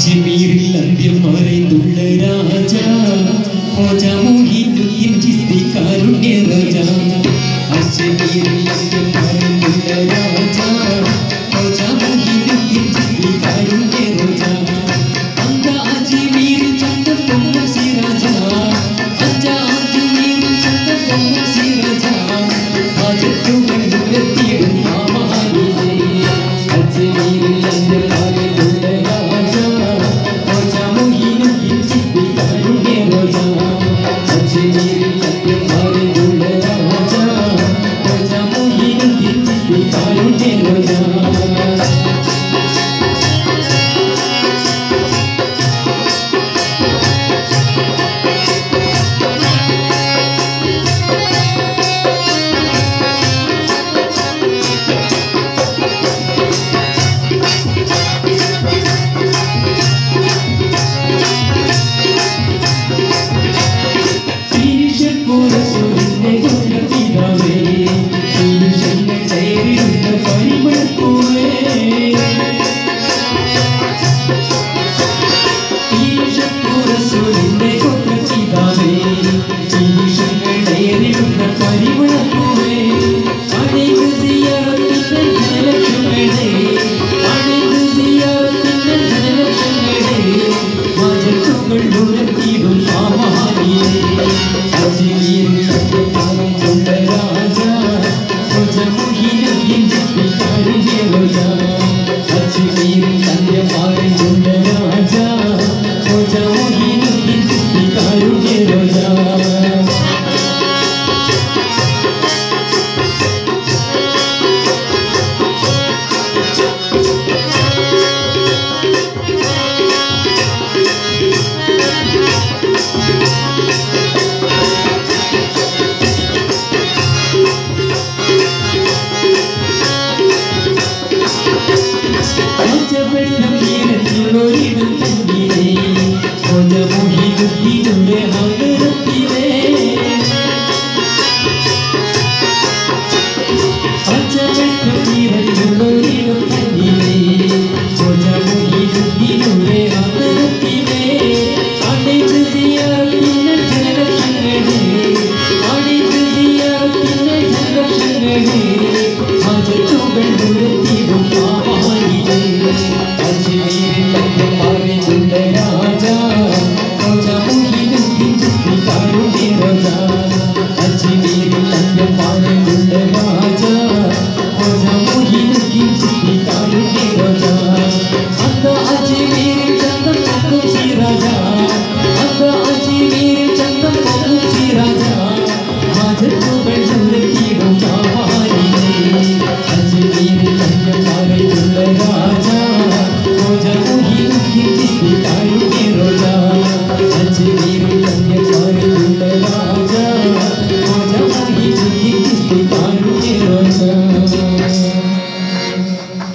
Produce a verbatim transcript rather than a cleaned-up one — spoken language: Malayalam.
അജ്മീരിൽ അന്ത്യം മറൈന്തുള്ള രാജ ഹോജ മോഹിനുദ്ദീൻ ചിസ്തി കാരുണ്യ രാജ അജ്മീരിൽ അന്ത്യം മറൈന്തുള്ള രാജ ഹോജ മോഹിനുദ്ദീൻ ചിസ്തി കാരുണ്യ രാജ അന്ത അജ്മീരിൽ ചന്ദ പൊങ്ങും സിരാജ അഞ്ച അജ്മീരിൽ ചന്ദ പൊങ്ങും സിരാജ ആജത്തുകൾ ഉയർത്തിയിടും മാമഹാനിധി അജ്മീരിൽ അന്ത്യം മറൈന്തുള്ള രാജ ഹോജ മോഹിനുദ്ദീൻ ചിസ്തി കാരുണ്യ രാജ അജ്മീരിൽ അന്ത്യം മറൈന്തുള്ള രാജ ഹോജ മോഹിനുദ്ദീൻ ചിസ്തി കാരുണ്യ രാജ I'll see you.